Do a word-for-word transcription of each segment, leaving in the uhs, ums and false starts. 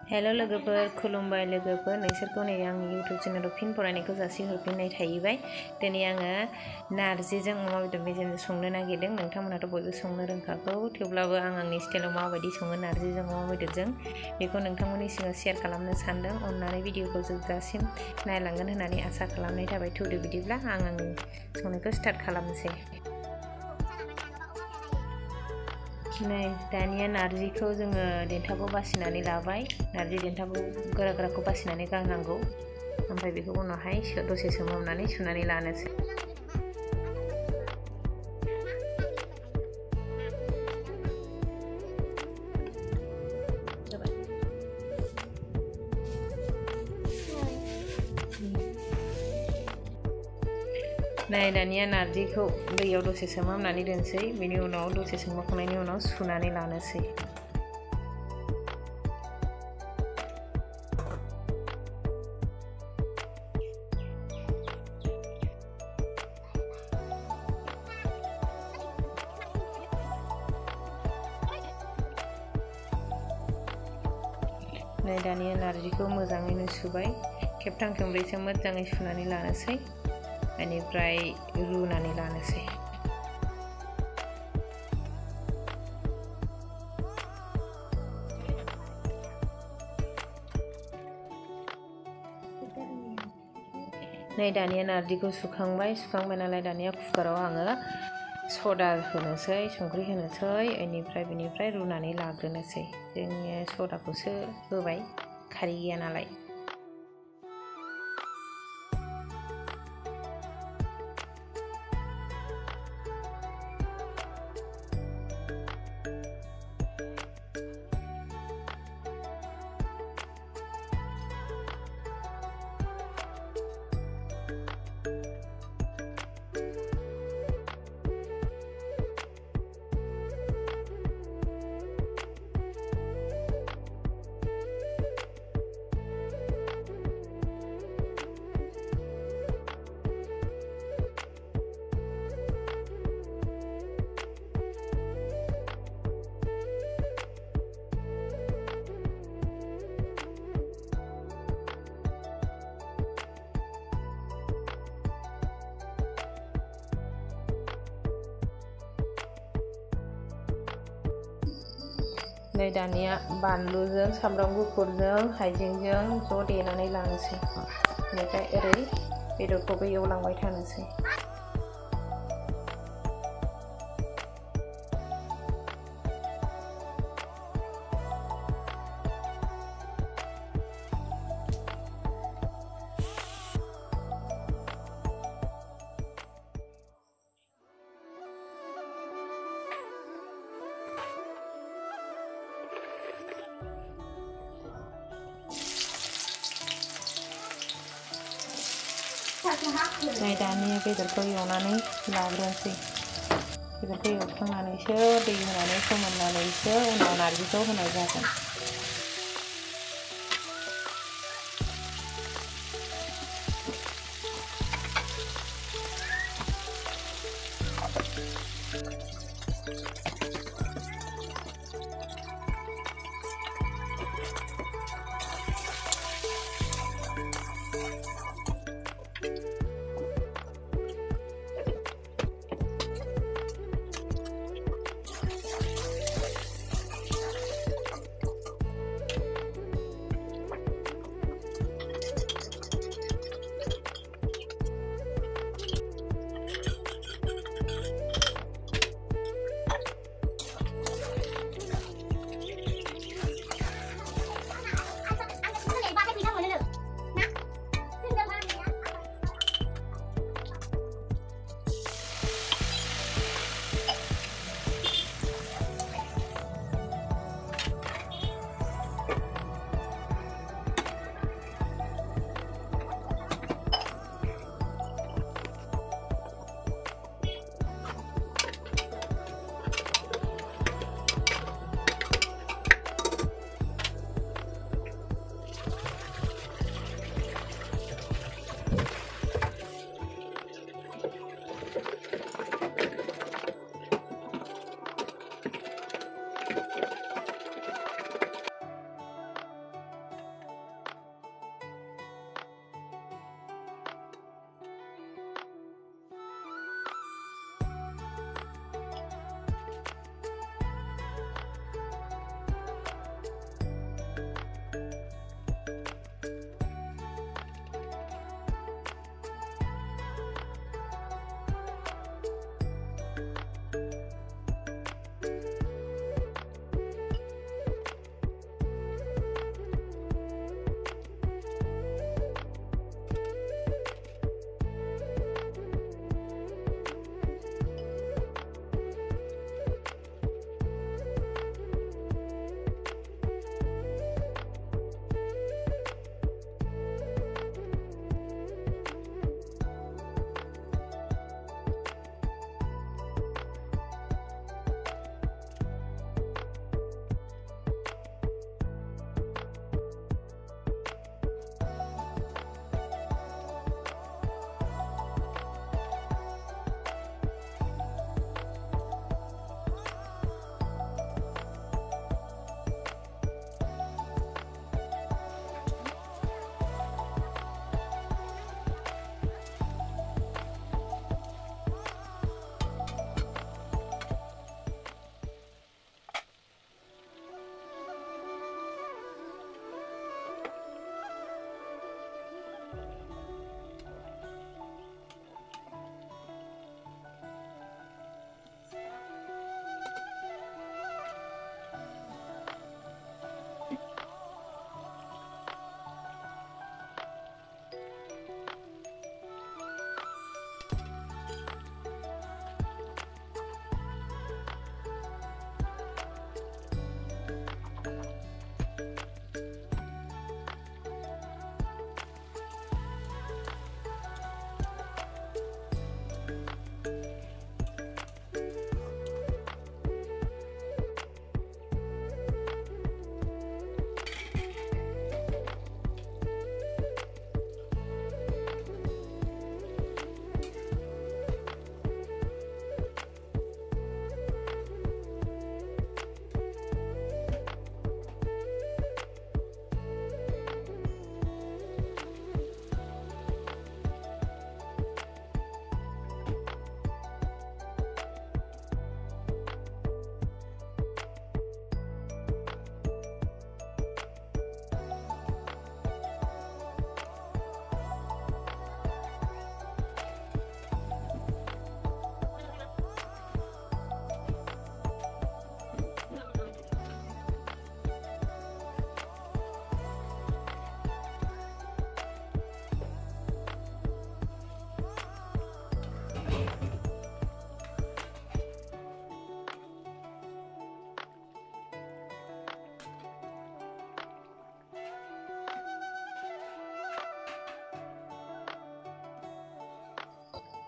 Hello लोगोफोर खुलुमबाय लोगोफोर नोंसोरखौ नै आंनि यूट्यूब चेनेलाव फिन फरायनायखौ जासिहरफिननाय थाहैबाय। दिनै आङो नारजिजों अमा बेदर मेजेमजों संनो नागिरदों। नोंथांमोनाथ' बयबो संनो रोंखागौ, थेवब्लाबो आं आंनि स्टाइलाव माबायदि सङो नारजिजों अमा बेदरजों बेखौ नोंथांमोननि सिगाङाव शेयार खालामनो सानदों। अननानै भिडिअखौ जोबजासिम नायलांगोन होननानै आसा खालामनाय थाबाय। थौदो बिदिब्ला आं आंनि संनायखौ स्टार्ट खालामनोसै। नै दानिया नारजिखौ जोङो देन्थाखौ बासिनानै लाबाय। नारजि देन्थाखौ गोरा गोराखौ बासिनानै गारनांगौ। ओमफ्राय बेखौ उनावहाय दसे सोमहाबनानै सुनानै लानोसै। नै दानिया नारजिखौ दैयाव दसे सोमहाबनानै दोनसै। बेनि उनाव दसे सोमहाबखांनायनि उनाव सुनानै लानोसै। नै दानिया नारजिखौ मोजाङैनो सुबाय। खेबथाम खेबब्रैसो मोजाङै सुनानै लानोसै। बेनिफ्राय रुनानै लानोसै। नै दानिया नारजिखौ सुखांबाय सुखांबाय नालाय दानिया कुकाराव आङो सदा होनोसै, संख्रि होनोसै, बेनिफ्राय बेनिफ्राय रुनानै लाग्रोनोसै। जोङो सदाखौसो होबाय, खारै गैया नालाय। नै दानिया बानलुजों सामब्राम गुफुरजों हाइजेंजों ज' देनानै लानोसै। बेनिफ्राय ओरै बेदरखौबो एवलांबाय थानोसै। नै दानिया बेदरखौ एवनानै लाग्रोनोसै। बेदरखौ एवखांनानैसो दै होनानै फोमोननानैसो उनाव नारजिखौ होनाय जागोन।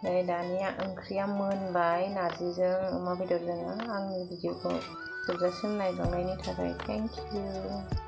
नै दानिया ओंख्रिया मोनबाय नारजिजों अमा बेदरजों। आंनि भिडिअखौ जोबजासिम नायलांनायनि थाखाय थेंक इउ।